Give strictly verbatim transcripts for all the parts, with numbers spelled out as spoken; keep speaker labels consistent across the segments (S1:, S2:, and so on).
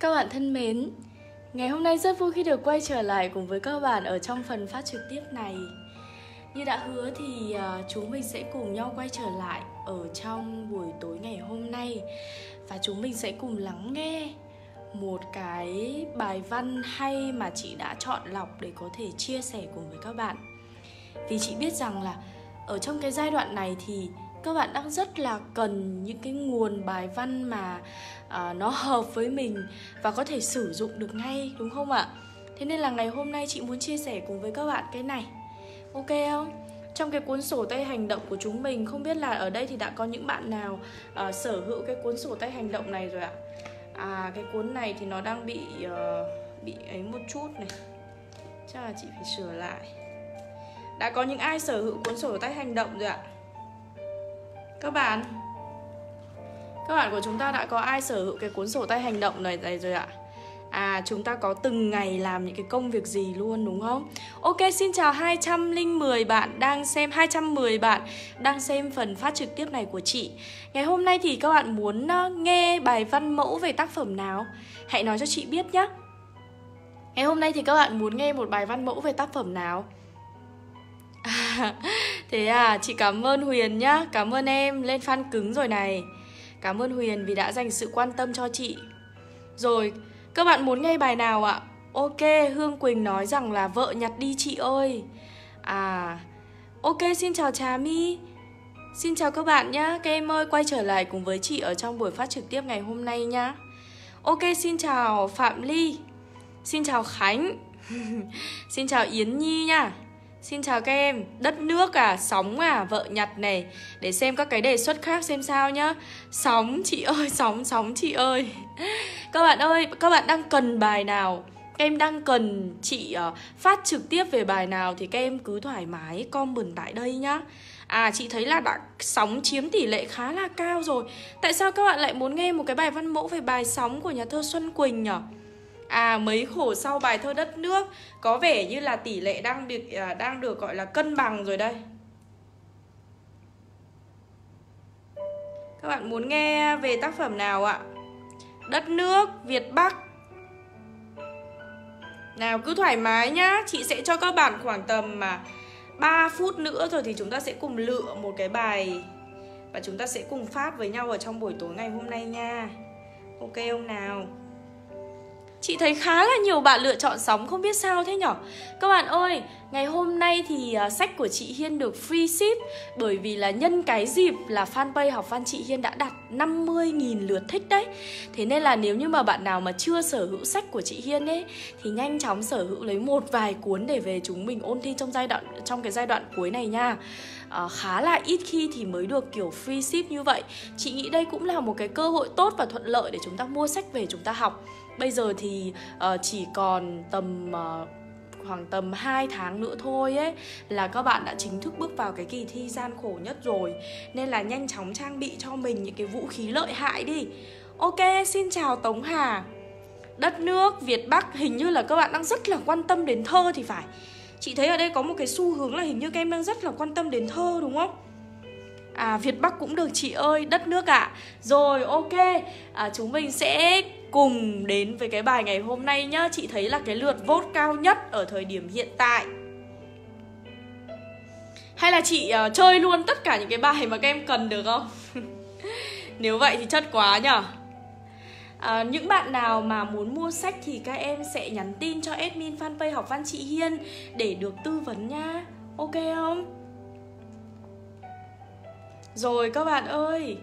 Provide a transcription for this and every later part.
S1: Các bạn thân mến, ngày hôm nay rất vui khi được quay trở lại cùng với các bạn ở trong phần phát trực tiếp này. Như đã hứa thì uh, chúng mình sẽ cùng nhau quay trở lại ở trong buổi tối ngày hôm nay. Và chúng mình sẽ cùng lắng nghe một cái bài văn hay mà chị đã chọn lọc để có thể chia sẻ cùng với các bạn. Vì chị biết rằng là ở trong cái giai đoạn này thì các bạn đang rất là cần những cái nguồn bài văn mà uh, nó hợp với mình và có thể sử dụng được ngay, đúng không ạ? Thế nên là ngày hôm nay chị muốn chia sẻ cùng với các bạn cái này. Ok không? Trong cái cuốn sổ tay hành động của chúng mình, không biết là ở đây thì đã có những bạn nào uh, sở hữu cái cuốn sổ tay hành động này rồi ạ? À, cái cuốn này thì nó đang bị uh, bị ấy một chút này. Chắc là chị phải sửa lại. Đã có những ai sở hữu cuốn sổ tay hành động rồi ạ? Các bạn Các bạn của chúng ta đã có ai sở hữu cái cuốn sổ tay hành động này, này rồi ạ? À, chúng ta có từng ngày làm những cái công việc gì luôn, đúng không? Ok, xin chào hai trăm lẻ mười bạn đang xem, hai trăm mười bạn đang xem phần phát trực tiếp này của chị. Ngày hôm nay thì các bạn muốn nghe bài văn mẫu về tác phẩm nào? Hãy nói cho chị biết nhé. Ngày hôm nay thì các bạn muốn nghe một bài văn mẫu về tác phẩm nào? À, thế à, chị cảm ơn Huyền nhá. Cảm ơn em, lên fan cứng rồi này. Cảm ơn Huyền vì đã dành sự quan tâm cho chị. Rồi, các bạn muốn nghe bài nào ạ? Ok, Hương Quỳnh nói rằng là vợ nhặt đi chị ơi. À, ok, xin chào Trà My. Xin chào các bạn nhá. Các em ơi, quay trở lại cùng với chị ở trong buổi phát trực tiếp ngày hôm nay nhá. Ok, xin chào Phạm Ly. Xin chào Khánh. Xin chào Yến Nhi nha. Xin chào các em. Đất nước à, sóng à, vợ nhặt này. Để xem các cái đề xuất khác xem sao nhá. Sóng chị ơi, sóng, sóng chị ơi. Các bạn ơi, các bạn đang cần bài nào, các em đang cần chị uh, phát trực tiếp về bài nào thì các em cứ thoải mái comment tại đây nhá. À, chị thấy là đã sóng chiếm tỷ lệ khá là cao rồi. Tại sao các bạn lại muốn nghe một cái bài văn mẫu về bài sóng của nhà thơ Xuân Quỳnh nhỉ? À, mấy khổ sau bài thơ Đất Nước. Có vẻ như là tỷ lệ đang được, uh, đang được gọi là cân bằng rồi đây. Các bạn muốn nghe về tác phẩm nào ạ? Đất Nước, Việt Bắc. Nào, cứ thoải mái nhá. Chị sẽ cho các bạn khoảng tầm mà ba phút nữa rồi thì chúng ta sẽ cùng lựa một cái bài và chúng ta sẽ cùng phát với nhau ở trong buổi tối ngày hôm nay nha. Ok không nào? Chị thấy khá là nhiều bạn lựa chọn sóng, không biết sao thế nhở? Các bạn ơi, ngày hôm nay thì uh, sách của chị Hiên được free ship. Bởi vì là nhân cái dịp là fanpage Học Văn chị Hiên đã đạt năm mươi nghìn lượt thích đấy. Thế nên là nếu như mà bạn nào mà chưa sở hữu sách của chị Hiên ấy thì nhanh chóng sở hữu lấy một vài cuốn để về chúng mình ôn thi trong giai đoạn trong cái giai đoạn cuối này nha. Uh, khá là ít khi thì mới được kiểu free ship như vậy. Chị nghĩ đây cũng là một cái cơ hội tốt và thuận lợi để chúng ta mua sách về chúng ta học. Bây giờ thì uh, chỉ còn tầm uh, khoảng tầm hai tháng nữa thôi ấy là các bạn đã chính thức bước vào cái kỳ thi gian khổ nhất rồi. Nên là nhanh chóng trang bị cho mình những cái vũ khí lợi hại đi. Ok, xin chào Tống Hà. Đất Nước, Việt Bắc, hình như là các bạn đang rất là quan tâm đến thơ thì phải. Chị thấy ở đây có một cái xu hướng là hình như các em đang rất là quan tâm đến thơ, đúng không? À, Việt Bắc cũng được chị ơi, Đất Nước ạ. À. Rồi, ok, à, chúng mình sẽ cùng đến với cái bài ngày hôm nay nhá. Chị thấy là cái lượt vote cao nhất ở thời điểm hiện tại. Hay là chị uh, chơi luôn tất cả những cái bài mà các em cần được không? Nếu vậy thì chất quá nhở. À, những bạn nào mà muốn mua sách thì các em sẽ nhắn tin cho admin fanpage Học Văn chị Hiên để được tư vấn nha. Ok không? Rồi các bạn ơi,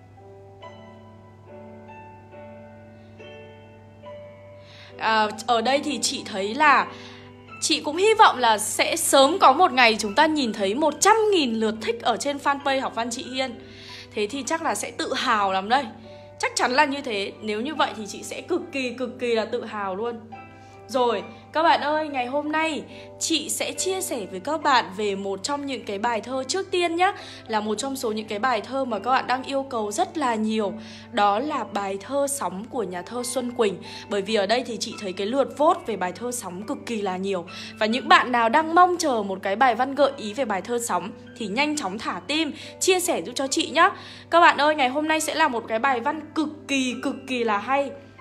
S1: à, ở đây thì chị thấy là chị cũng hy vọng là sẽ sớm có một ngày chúng ta nhìn thấy một trăm nghìn lượt thích ở trên fanpage Học Văn chị Hiên. Thế thì chắc là sẽ tự hào lắm đây. Chắc chắn là như thế. Nếu như vậy thì chị sẽ cực kỳ cực kỳ là tự hào luôn. Rồi, các bạn ơi, ngày hôm nay chị sẽ chia sẻ với các bạn về một trong những cái bài thơ. Trước tiên nhá, là một trong số những cái bài thơ mà các bạn đang yêu cầu rất là nhiều. Đó là bài thơ Sóng của nhà thơ Xuân Quỳnh. Bởi vì ở đây thì chị thấy cái lượt vote về bài thơ Sóng cực kỳ là nhiều. Và những bạn nào đang mong chờ một cái bài văn gợi ý về bài thơ Sóng thì nhanh chóng thả tim, chia sẻ giúp cho chị nhá. Các bạn ơi, ngày hôm nay sẽ là một cái bài văn cực kỳ cực kỳ là hay.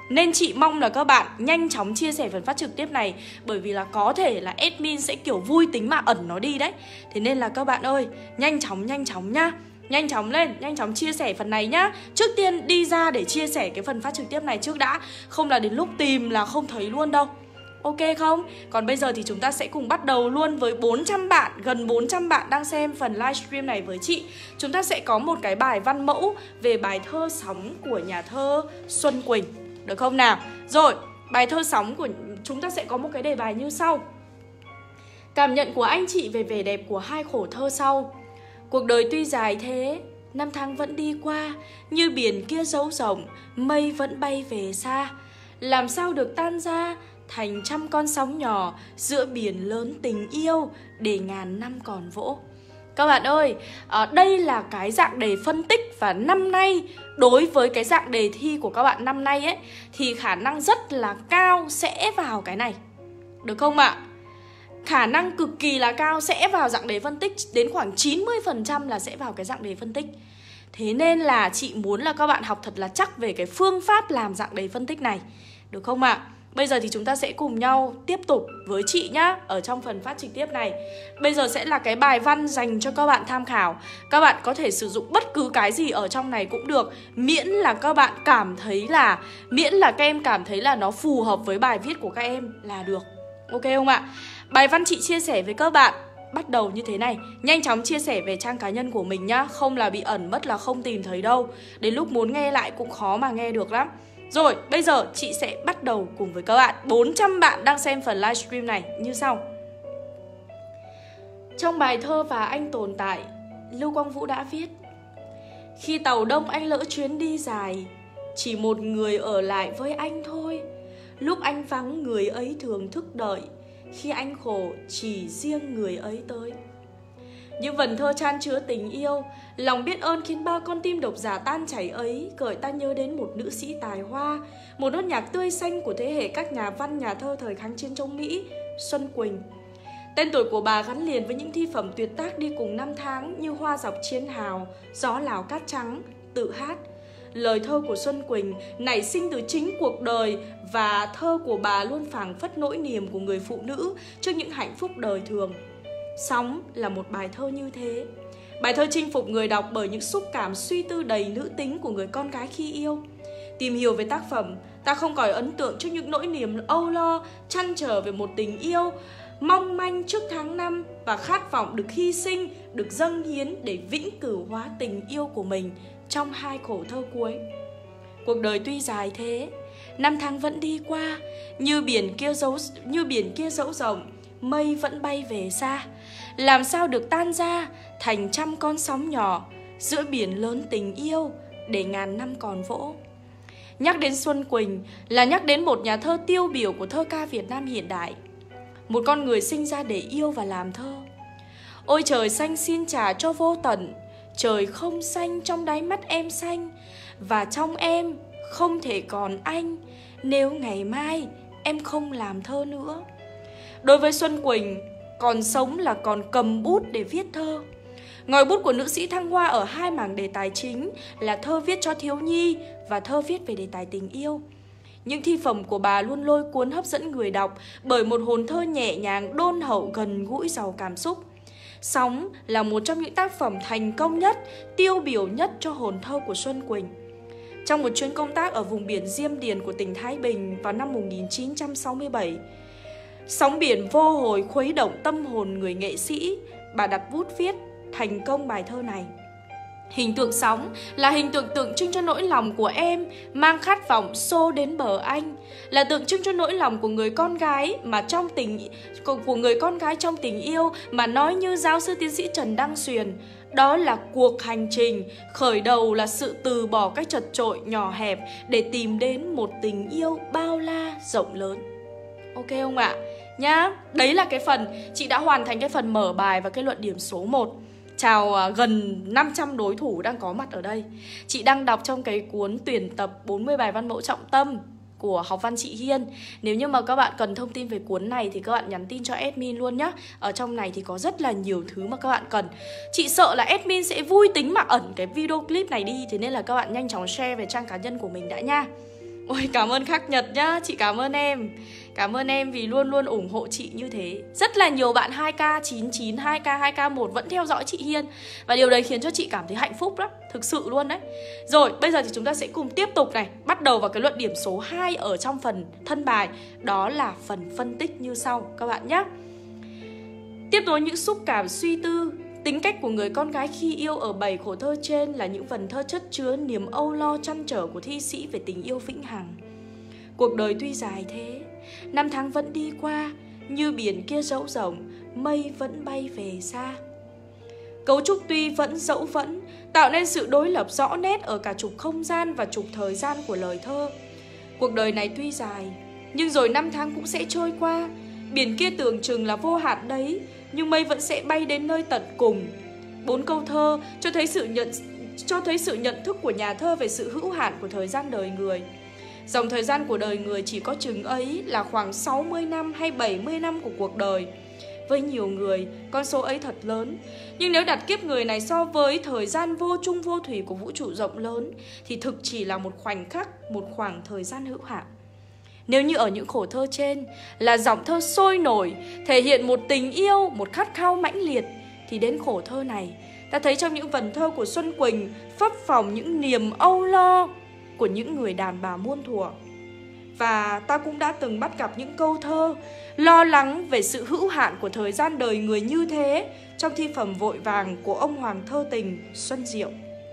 S1: Nên chị mong là các bạn nhanh chóng chia sẻ phần phát trực tiếp này, bởi vì là có thể là admin sẽ kiểu vui tính mà ẩn nó đi đấy. Thế nên là các bạn ơi, nhanh chóng nhanh chóng nhá. Nhanh chóng lên, nhanh chóng chia sẻ phần này nhá. Trước tiên đi ra để chia sẻ cái phần phát trực tiếp này trước đã, không là đến lúc tìm là không thấy luôn đâu. Ok không? Còn bây giờ thì chúng ta sẽ cùng bắt đầu luôn với bốn trăm bạn, gần bốn trăm bạn đang xem phần livestream này với chị. Chúng ta sẽ có một cái bài văn mẫu về bài thơ Sóng của nhà thơ Xuân Quỳnh. Được không nào? Rồi, bài thơ Sóng của chúng ta sẽ có một cái đề bài như sau. Cảm nhận của anh chị về vẻ đẹp của hai khổ thơ sau. Cuộc đời tuy dài thế, năm tháng vẫn đi qua, như biển kia dấu rộng, mây vẫn bay về xa. Làm sao được tan ra thành trăm con sóng nhỏ giữa biển lớn tình yêu để ngàn năm còn vỗ. Các bạn ơi, à, đây là cái dạng đề phân tích, và năm nay đối với cái dạng đề thi của các bạn năm nay ấy thì khả năng rất là cao sẽ vào cái này. Được không ạ? Khả năng cực kỳ là cao sẽ vào dạng đề phân tích, đến khoảng chín mươi phần trăm là sẽ vào cái dạng đề phân tích. Thế nên là chị muốn là các bạn học thật là chắc về cái phương pháp làm dạng đề phân tích này. Được không ạ? Bây giờ thì chúng ta sẽ cùng nhau tiếp tục với chị nhá, ở trong phần phát trực tiếp này. Bây giờ sẽ là cái bài văn dành cho các bạn tham khảo. Các bạn có thể sử dụng bất cứ cái gì ở trong này cũng được, miễn là các bạn cảm thấy là Miễn là các em cảm thấy là nó phù hợp với bài viết của các em là được. Ok không ạ? Bài văn chị chia sẻ với các bạn bắt đầu như thế này. Nhanh chóng chia sẻ về trang cá nhân của mình nhá, không là bị ẩn mất là không tìm thấy đâu. Đến lúc muốn nghe lại cũng khó mà nghe được lắm. Rồi, bây giờ chị sẽ bắt đầu cùng với các bạn. bốn trăm bạn đang xem phần livestream này như sau. Trong bài thơ Và Anh Tồn Tại, Lưu Quang Vũ đã viết: khi tàu đông anh lỡ chuyến đi dài, chỉ một người ở lại với anh thôi. Lúc anh vắng người ấy thường thức đợi, khi anh khổ chỉ riêng người ấy tới. Những vần thơ chan chứa tình yêu, lòng biết ơn khiến bao con tim độc giả tan chảy ấy gợi ta nhớ đến một nữ sĩ tài hoa, một nốt nhạc tươi xanh của thế hệ các nhà văn, nhà thơ thời kháng chiến chống Mỹ, Xuân Quỳnh. Tên tuổi của bà gắn liền với những thi phẩm tuyệt tác đi cùng năm tháng như Hoa Dọc Chiến Hào, Gió Lào Cát Trắng, Tự Hát. Lời thơ của Xuân Quỳnh nảy sinh từ chính cuộc đời, và thơ của bà luôn phảng phất nỗi niềm của người phụ nữ trước những hạnh phúc đời thường. Sóng là một bài thơ như thế. Bài thơ chinh phục người đọc bởi những xúc cảm suy tư đầy nữ tính của người con gái khi yêu. Tìm hiểu về tác phẩm, ta không khỏi ấn tượng trước những nỗi niềm âu lo, trăn trở về một tình yêu mong manh trước tháng năm, và khát vọng được hy sinh, được dâng hiến để vĩnh cửu hóa tình yêu của mình trong hai khổ thơ cuối. Cuộc đời tuy dài thế, năm tháng vẫn đi qua, như biển kia dấu như biển kia dẫu rộng, mây vẫn bay về xa. Làm sao được tan ra thành trăm con sóng nhỏ giữa biển lớn tình yêu để ngàn năm còn vỗ. Nhắc đến Xuân Quỳnh là nhắc đến một nhà thơ tiêu biểu của thơ ca Việt Nam hiện đại, một con người sinh ra để yêu và làm thơ. Ôi trời xanh xin trả cho vô tận, trời không xanh trong đáy mắt em xanh, và trong em không thể còn anh nếu ngày mai em không làm thơ nữa. Đối với Xuân Quỳnh, còn sống là còn cầm bút để viết thơ. Ngòi bút của nữ sĩ thăng hoa ở hai mảng đề tài chính là thơ viết cho thiếu nhi và thơ viết về đề tài tình yêu. Những thi phẩm của bà luôn lôi cuốn hấp dẫn người đọc bởi một hồn thơ nhẹ nhàng, đôn hậu, gần gũi, giàu cảm xúc. Sóng là một trong những tác phẩm thành công nhất, tiêu biểu nhất cho hồn thơ của Xuân Quỳnh. Trong một chuyến công tác ở vùng biển Diêm Điền của tỉnh Thái Bình vào năm một nghìn chín trăm sáu mươi bảy, sóng biển vô hồi khuấy động tâm hồn người nghệ sĩ, bà đặt bút viết thành công bài thơ này. Hình tượng sóng là hình tượng tượng trưng cho nỗi lòng của em mang khát vọng xô đến bờ anh, là tượng trưng cho nỗi lòng của người con gái mà trong tình của người con gái trong tình yêu, mà nói như giáo sư tiến sĩ Trần Đăng Xuyền, đó là cuộc hành trình khởi đầu là sự từ bỏ cách chật chội nhỏ hẹp để tìm đến một tình yêu bao la rộng lớn. Ok không ạ? Nhá, đấy là cái phần chị đã hoàn thành cái phần mở bài và cái luận điểm số một. Chào uh, gần năm trăm đối thủ đang có mặt ở đây. Chị đang đọc trong cái cuốn tuyển tập bốn mươi bài văn mẫu trọng tâm của học văn chị Hiên. Nếu như mà các bạn cần thông tin về cuốn này thì các bạn nhắn tin cho admin luôn nhá. Ở trong này thì có rất là nhiều thứ mà các bạn cần. Chị sợ là admin sẽ vui tính mà ẩn cái video clip này đi, thế nên là các bạn nhanh chóng share về trang cá nhân của mình đã nha. Ôi cảm ơn Khắc Nhật nhá, chị cảm ơn em. Cảm ơn em vì luôn luôn ủng hộ chị như thế. Rất là nhiều bạn hai k chín chín, hai k, hai k một vẫn theo dõi chị Hiên. Và điều đấy khiến cho chị cảm thấy hạnh phúc lắm, thực sự luôn đấy. Rồi, bây giờ thì chúng ta sẽ cùng tiếp tục này. Bắt đầu vào cái luận điểm số hai ở trong phần thân bài. Đó là phần phân tích như sau các bạn nhé. Tiếp nối những xúc cảm suy tư, tính cách của người con gái khi yêu ở bảy khổ thơ trên là những vần thơ chất chứa niềm âu lo trăn trở của thi sĩ về tình yêu vĩnh hằng. Cuộc đời tuy dài thế, năm tháng vẫn đi qua, như biển kia dẫu rộng, mây vẫn bay về xa. Cấu trúc tuy vẫn dẫu vẫn, tạo nên sự đối lập rõ nét ở cả trục không gian và trục thời gian của lời thơ. Cuộc đời này tuy dài, nhưng rồi năm tháng cũng sẽ trôi qua. Biển kia tưởng chừng là vô hạn đấy, nhưng mây vẫn sẽ bay đến nơi tận cùng. Bốn câu thơ cho thấy sự nhận cho thấy sự nhận thức của nhà thơ về sự hữu hạn của thời gian đời người. Dòng thời gian của đời người chỉ có chừng ấy là khoảng sáu mươi năm hay bảy mươi năm của cuộc đời. Với nhiều người, con số ấy thật lớn. Nhưng nếu đặt kiếp người này so với thời gian vô chung vô thủy của vũ trụ rộng lớn, thì thực chỉ là một khoảnh khắc, một khoảng thời gian hữu hạn. Nếu như ở những khổ thơ trên là giọng thơ sôi nổi, thể hiện một tình yêu, một khát khao mãnh liệt, thì đến khổ thơ này, ta thấy trong những vần thơ của Xuân Quỳnh phấp phồng những niềm âu lo của những người đàn bà muôn thuở. Và ta cũng đã từng bắt gặp những câu thơ lo lắng về sự hữu hạn của thời gian đời người như thế trong thi phẩm Vội Vàng của ông hoàng thơ tình Xuân Diệu.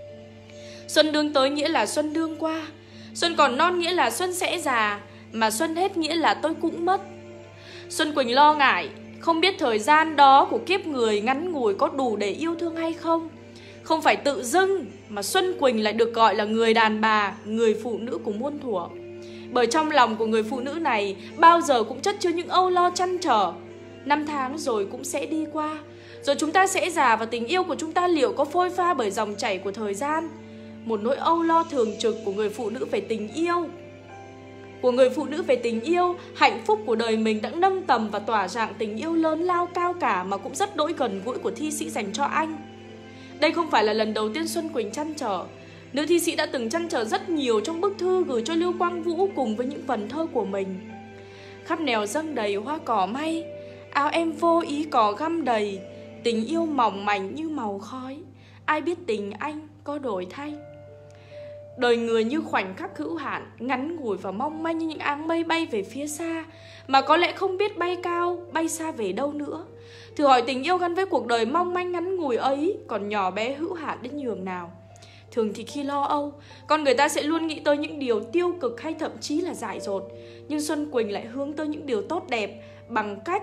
S1: Xuân đương tới nghĩa là xuân đương qua, xuân còn non nghĩa là xuân sẽ già, mà xuân hết nghĩa là tôi cũng mất. Xuân Quỳnh lo ngại, không biết thời gian đó của kiếp người ngắn ngủi có đủ để yêu thương hay không. Không phải tự dưng mà Xuân Quỳnh lại được gọi là người đàn bà, người phụ nữ của muôn thuở. Bởi trong lòng của người phụ nữ này bao giờ cũng chất chứa những âu lo trăn trở. Năm tháng rồi cũng sẽ đi qua, rồi chúng ta sẽ già, và tình yêu của chúng ta liệu có phôi pha bởi dòng chảy của thời gian. Một nỗi âu lo thường trực của người phụ nữ về tình yêu Của người phụ nữ về tình yêu, hạnh phúc của đời mình đã nâng tầm và tỏa rạng tình yêu lớn lao cao cả mà cũng rất đỗi gần gũi của thi sĩ dành cho anh. Đây không phải là lần đầu tiên Xuân Quỳnh trăn trở. Nữ thi sĩ đã từng trăn trở rất nhiều trong bức thư gửi cho Lưu Quang Vũ cùng với những vần thơ của mình. Khắp nẻo dâng đầy hoa cỏ may, áo em vô ý có găm đầy, tình yêu mỏng mảnh như màu khói, ai biết tình anh có đổi thay. Đời người như khoảnh khắc hữu hạn, ngắn ngủi và mong manh như những áng mây bay về phía xa, mà có lẽ không biết bay cao, bay xa về đâu nữa. Thử hỏi tình yêu gắn với cuộc đời mong manh ngắn ngủi ấy còn nhỏ bé hữu hạn đến nhường nào. Thường thì khi lo âu, con người ta sẽ luôn nghĩ tới những điều tiêu cực hay thậm chí là dại dột. Nhưng Xuân Quỳnh lại hướng tới những điều tốt đẹp bằng cách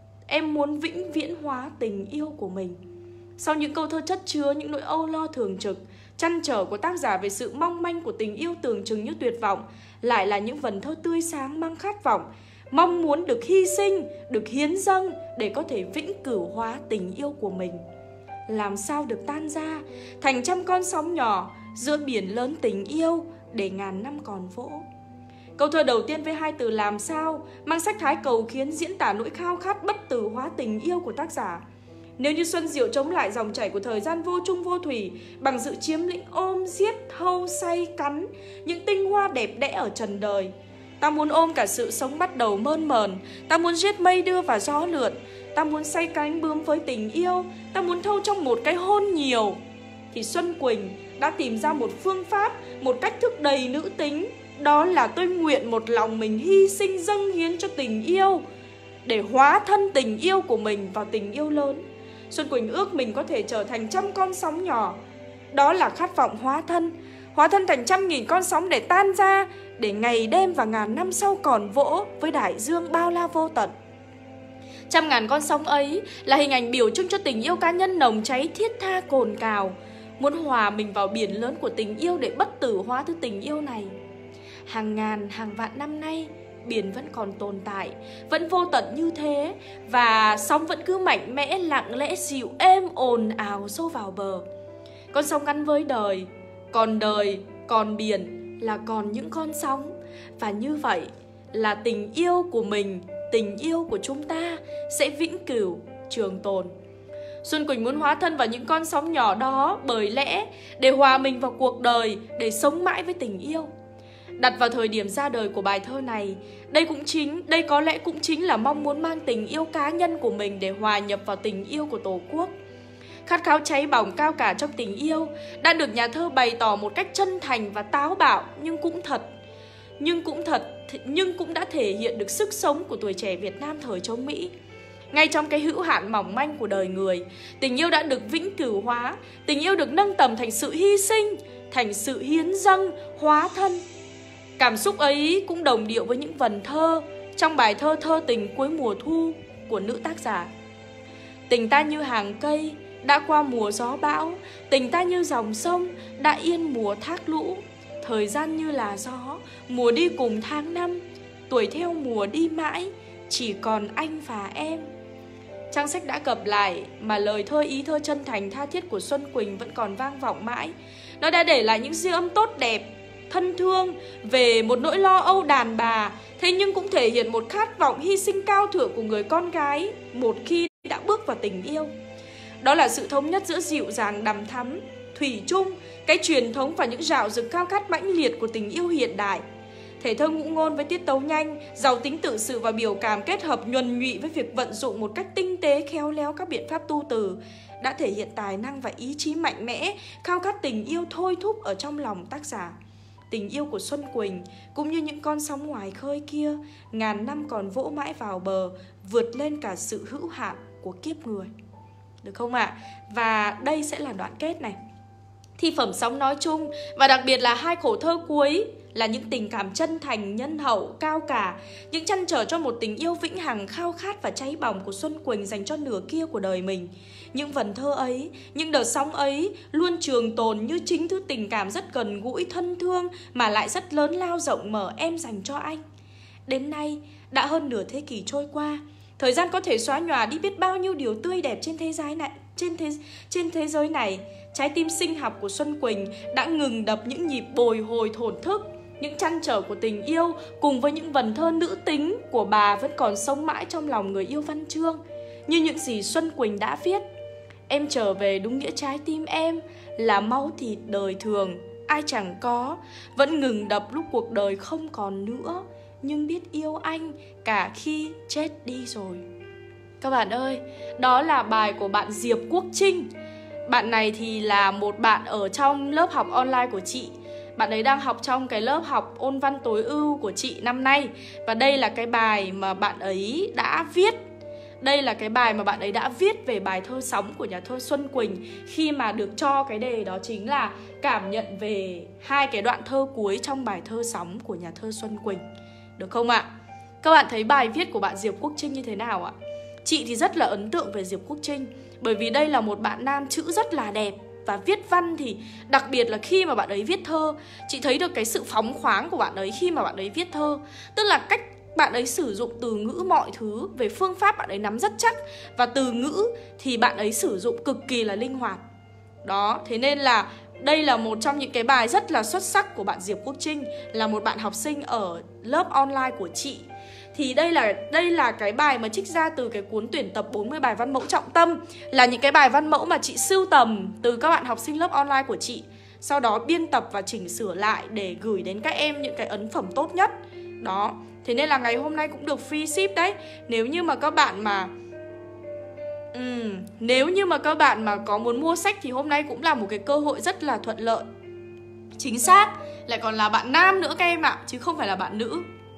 S1: em muốn vĩnh viễn hóa tình yêu của mình. Sau những câu thơ chất chứa những nỗi âu lo thường trực, trăn trở của tác giả về sự mong manh của tình yêu tưởng chừng như tuyệt vọng, lại là những vần thơ tươi sáng mang khát vọng, mong muốn được hy sinh, được hiến dâng để có thể vĩnh cửu hóa tình yêu của mình. Làm sao được tan ra thành trăm con sóng nhỏ giữa biển lớn tình yêu để ngàn năm còn vỗ. Câu thơ đầu tiên với hai từ làm sao mang sắc thái cầu khiến diễn tả nỗi khao khát bất tử hóa tình yêu của tác giả. Nếu như Xuân Diệu chống lại dòng chảy của thời gian vô chung vô thủy bằng sự chiếm lĩnh ôm giết thâu say cắn những tinh hoa đẹp đẽ ở trần đời, ta muốn ôm cả sự sống bắt đầu mơn mờn, ta muốn giết mây đưa và gió lượn, ta muốn say cánh bướm với tình yêu, ta muốn thâu trong một cái hôn nhiều, thì Xuân Quỳnh đã tìm ra một phương pháp, một cách thức đầy nữ tính. Đó là tôi nguyện một lòng mình hy sinh dâng hiến cho tình yêu, để hóa thân tình yêu của mình vào tình yêu lớn. Xuân Quỳnh ước mình có thể trở thành trăm con sóng nhỏ. Đó là khát vọng hóa thân, hóa thân thành trăm nghìn con sóng để tan ra, để ngày đêm và ngàn năm sau còn vỗ với đại dương bao la vô tận. Trăm ngàn con sóng ấy là hình ảnh biểu trưng cho tình yêu cá nhân nồng cháy thiết tha cồn cào, muốn hòa mình vào biển lớn của tình yêu để bất tử hóa thứ tình yêu này. Hàng ngàn, hàng vạn năm nay, biển vẫn còn tồn tại, vẫn vô tận như thế, và sóng vẫn cứ mạnh mẽ, lặng lẽ, dịu êm, ồn ào sâu vào bờ. Con sóng gắn với đời, còn đời, còn biển là còn những con sóng. Và như vậy là tình yêu của mình, tình yêu của chúng ta sẽ vĩnh cửu, trường tồn. Xuân Quỳnh muốn hóa thân vào những con sóng nhỏ đó bởi lẽ để hòa mình vào cuộc đời, để sống mãi với tình yêu. Đặt vào thời điểm ra đời của bài thơ này, đây cũng chính, đây có lẽ cũng chính là mong muốn mang tình yêu cá nhân của mình để hòa nhập vào tình yêu của Tổ quốc. Khát khao cháy bỏng cao cả trong tình yêu đã được nhà thơ bày tỏ một cách chân thành và táo bạo, nhưng cũng thật, nhưng cũng thật, nhưng cũng đã thể hiện được sức sống của tuổi trẻ Việt Nam thời chống Mỹ. Ngay trong cái hữu hạn mỏng manh của đời người, tình yêu đã được vĩnh cửu hóa, tình yêu được nâng tầm thành sự hy sinh, thành sự hiến dâng, hóa thân. Cảm xúc ấy cũng đồng điệu với những vần thơ trong bài thơ Thơ tình cuối mùa thu của nữ tác giả. Tình ta như hàng cây, đã qua mùa gió bão, tình ta như dòng sông, đã yên mùa thác lũ. Thời gian như là gió, mùa đi cùng tháng năm, tuổi theo mùa đi mãi, chỉ còn anh và em. Trang sách đã cập lại mà lời thơ ý thơ chân thành tha thiết của Xuân Quỳnh vẫn còn vang vọng mãi. Nó đã để lại những dư âm tốt đẹp, thân thương về một nỗi lo âu đàn bà, thế nhưng cũng thể hiện một khát vọng hy sinh cao thượng của người con gái một khi đã bước vào tình yêu. Đó là sự thống nhất giữa dịu dàng đằm thắm, thủy chung, cái truyền thống và những rạo rực khao khát mãnh liệt của tình yêu hiện đại. Thể thơ ngũ ngôn với tiết tấu nhanh, giàu tính tự sự và biểu cảm kết hợp nhuần nhụy với việc vận dụng một cách tinh tế khéo léo các biện pháp tu từ, đã thể hiện tài năng và ý chí mạnh mẽ, khao khát tình yêu thôi thúc ở trong lòng tác giả. Tình yêu của Xuân Quỳnh cũng như những con sóng ngoài khơi kia, ngàn năm còn vỗ mãi vào bờ, vượt lên cả sự hữu hạn của kiếp người. Được không ạ? À? Và đây sẽ là đoạn kết này. Thi phẩm sóng nói chung và đặc biệt là hai khổ thơ cuối là những tình cảm chân thành, nhân hậu, cao cả, những trăn trở cho một tình yêu vĩnh hằng khao khát và cháy bỏng của Xuân Quỳnh dành cho nửa kia của đời mình. Những vần thơ ấy, những đợt sóng ấy luôn trường tồn như chính thứ tình cảm rất gần gũi, thân thương mà lại rất lớn lao rộng mở em dành cho anh. Đến nay, đã hơn nửa thế kỷ trôi qua, thời gian có thể xóa nhòa đi biết bao nhiêu điều tươi đẹp trên thế giới này, trên thế, trên thế giới này. Trái tim sinh học của Xuân Quỳnh đã ngừng đập những nhịp bồi hồi thổn thức. Những trăn trở của tình yêu cùng với những vần thơ nữ tính của bà vẫn còn sống mãi trong lòng người yêu văn chương. Như những gì Xuân Quỳnh đã viết: em trở về đúng nghĩa trái tim em, là máu thịt đời thường, ai chẳng có, vẫn ngừng đập lúc cuộc đời không còn nữa, nhưng biết yêu anh cả khi chết đi rồi. Các bạn ơi, đó là bài của bạn Diệp Quốc Trinh. Bạn này thì là một bạn ở trong lớp học online của chị. Bạn ấy đang học trong cái lớp học ôn văn tối ưu của chị năm nay. Và đây là cái bài mà bạn ấy đã viết. Đây là cái bài mà bạn ấy đã viết về bài thơ Sóng của nhà thơ Xuân Quỳnh, khi mà được cho cái đề đó chính là cảm nhận về hai cái đoạn thơ cuối trong bài thơ Sóng của nhà thơ Xuân Quỳnh. Được không ạ? Các bạn thấy bài viết của bạn Diệp Quốc Trinh như thế nào ạ? Chị thì rất là ấn tượng về Diệp Quốc Trinh, bởi vì đây là một bạn nam chữ rất là đẹp. Và viết văn thì đặc biệt là khi mà bạn ấy viết thơ, chị thấy được cái sự phóng khoáng của bạn ấy khi mà bạn ấy viết thơ. Tức là cách bạn ấy sử dụng từ ngữ mọi thứ, về phương pháp bạn ấy nắm rất chắc, và từ ngữ thì bạn ấy sử dụng cực kỳ là linh hoạt. Đó, thế nên là đây là một trong những cái bài rất là xuất sắc của bạn Diệp Quốc Trinh, là một bạn học sinh ở lớp online của chị. Thì đây là đây là cái bài mà trích ra từ cái cuốn tuyển tập bốn mươi bài văn mẫu trọng tâm, là những cái bài văn mẫu mà chị sưu tầm từ các bạn học sinh lớp online của chị, sau đó biên tập và chỉnh sửa lại để gửi đến các em những cái ấn phẩm tốt nhất. Đó, thế nên là ngày hôm nay cũng được free ship đấy. Nếu như mà các bạn mà uhm, Nếu như mà các bạn mà có muốn mua sách thì hôm nay cũng là một cái cơ hội rất là thuận lợi. Chính xác, lại còn là bạn nam nữa các em ạ, chứ không phải là bạn nữ.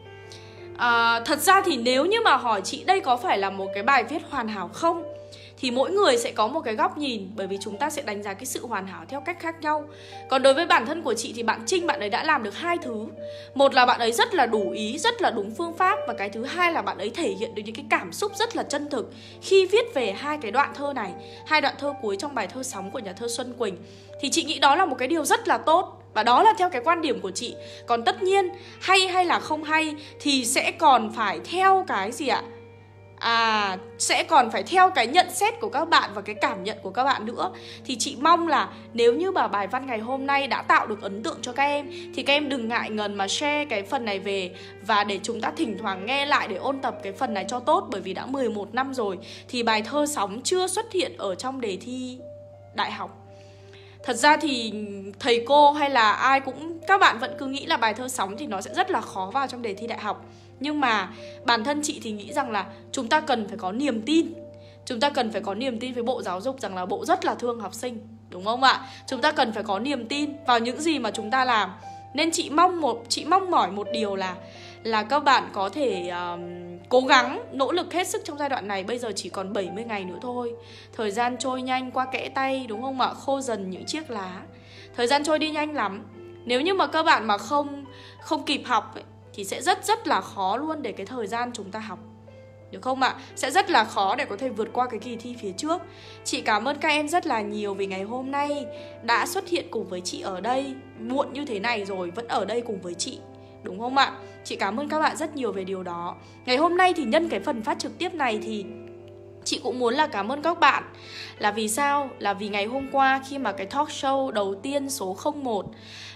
S1: À, thật ra thì nếu như mà hỏi chị đây có phải là một cái bài viết hoàn hảo không, thì mỗi người sẽ có một cái góc nhìn, bởi vì chúng ta sẽ đánh giá cái sự hoàn hảo theo cách khác nhau. Còn đối với bản thân của chị thì bạn Trinh, bạn ấy đã làm được hai thứ. Một là bạn ấy rất là đủ ý, rất là đúng phương pháp. Và cái thứ hai là bạn ấy thể hiện được những cái cảm xúc rất là chân thực khi viết về hai cái đoạn thơ này, hai đoạn thơ cuối trong bài thơ Sóng của nhà thơ Xuân Quỳnh. Thì chị nghĩ đó là một cái điều rất là tốt. Và đó là theo cái quan điểm của chị. Còn tất nhiên, hay hay là không hay thì sẽ còn phải theo cái gì ạ? À, sẽ còn phải theo cái nhận xét của các bạn và cái cảm nhận của các bạn nữa. Thì chị mong là nếu như mà bài văn ngày hôm nay đã tạo được ấn tượng cho các em, thì các em đừng ngại ngần mà share cái phần này về, và để chúng ta thỉnh thoảng nghe lại để ôn tập cái phần này cho tốt. Bởi vì đã mười một năm rồi thì bài thơ Sóng chưa xuất hiện ở trong đề thi đại học. Thật ra thì thầy cô hay là ai cũng, các bạn vẫn cứ nghĩ là bài thơ sóng thì nó sẽ rất là khó vào trong đề thi đại học. Nhưng mà bản thân chị thì nghĩ rằng là chúng ta cần phải có niềm tin. Chúng ta cần phải có niềm tin với Bộ Giáo dục rằng là Bộ rất là thương học sinh, đúng không ạ? Chúng ta cần phải có niềm tin vào những gì mà chúng ta làm. Nên chị mong một chị mong mỏi một điều là là các bạn có thể uh, cố gắng nỗ lực hết sức trong giai đoạn này. Bây giờ chỉ còn bảy mươi ngày nữa thôi. Thời gian trôi nhanh qua kẽ tay, đúng không ạ? Khô dần những chiếc lá. Thời gian trôi đi nhanh lắm. Nếu như mà các bạn mà không không kịp học ấy, thì sẽ rất rất là khó luôn để cái thời gian chúng ta học, được không ạ? Sẽ rất là khó để có thể vượt qua cái kỳ thi phía trước. Chị cảm ơn các em rất là nhiều vì ngày hôm nay đã xuất hiện cùng với chị ở đây. Muộn như thế này rồi vẫn ở đây cùng với chị, đúng không ạ? Chị cảm ơn các bạn rất nhiều về điều đó. Ngày hôm nay thì nhân cái phần phát trực tiếp này thì chị cũng muốn là cảm ơn các bạn. Là vì sao? Là vì ngày hôm qua khi mà cái talk show đầu tiên số không một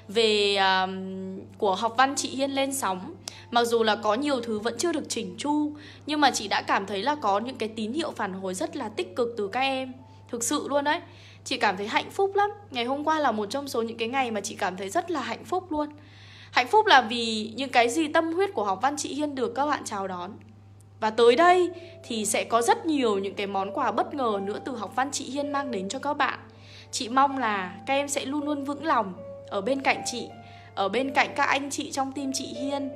S1: về uh, của học văn chị Hiên lên sóng, mặc dù là có nhiều thứ vẫn chưa được chỉnh chu, nhưng mà chị đã cảm thấy là có những cái tín hiệu phản hồi rất là tích cực từ các em. Thực sự luôn đấy. Chị cảm thấy hạnh phúc lắm. Ngày hôm qua là một trong số những cái ngày mà chị cảm thấy rất là hạnh phúc luôn. Hạnh phúc là vì những cái gì tâm huyết của học văn chị Hiên được các bạn chào đón. Và tới đây thì sẽ có rất nhiều những cái món quà bất ngờ nữa từ học văn chị Hiên mang đến cho các bạn. Chị mong là các em sẽ luôn luôn vững lòng ở bên cạnh chị, ở bên cạnh các anh chị trong team chị Hiên.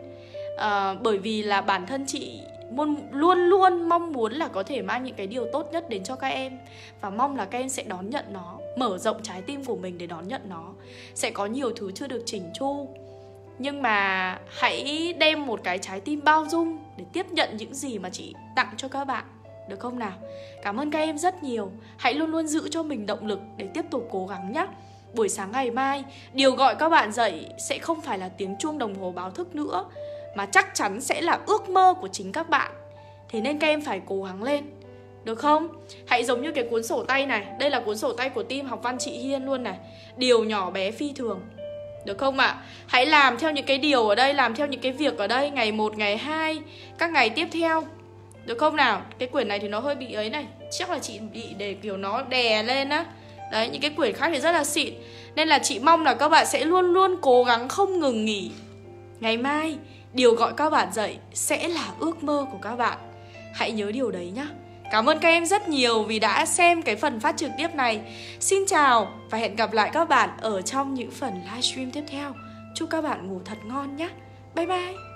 S1: à, Bởi vì là bản thân chị luôn luôn mong muốn là có thể mang những cái điều tốt nhất đến cho các em. Và mong là các em sẽ đón nhận nó, mở rộng trái tim của mình để đón nhận nó. Sẽ có nhiều thứ chưa được chỉnh chu, nhưng mà hãy đem một cái trái tim bao dung để tiếp nhận những gì mà chị tặng cho các bạn, được không nào? Cảm ơn các em rất nhiều. Hãy luôn luôn giữ cho mình động lực để tiếp tục cố gắng nhé. Buổi sáng ngày mai, điều gọi các bạn dậy sẽ không phải là tiếng chuông đồng hồ báo thức nữa, mà chắc chắn sẽ là ước mơ của chính các bạn. Thế nên các em phải cố gắng lên, được không? Hãy giống như cái cuốn sổ tay này. Đây là cuốn sổ tay của team học văn chị Hiên luôn này. Điều nhỏ bé phi thường, được không ạ? À? Hãy làm theo những cái điều ở đây, làm theo những cái việc ở đây. Ngày một, ngày hai, các ngày tiếp theo, được không nào? Cái quyển này thì nó hơi bị ấy này, chắc là chị bị để kiểu nó đè lên á. Đấy, những cái quyển khác thì rất là xịn. Nên là chị mong là các bạn sẽ luôn luôn cố gắng không ngừng nghỉ. Ngày mai, điều gọi các bạn dậy sẽ là ước mơ của các bạn. Hãy nhớ điều đấy nhá. Cảm ơn các em rất nhiều vì đã xem cái phần phát trực tiếp này. Xin chào và hẹn gặp lại các bạn ở trong những phần livestream tiếp theo. Chúc các bạn ngủ thật ngon nhé. Bye bye.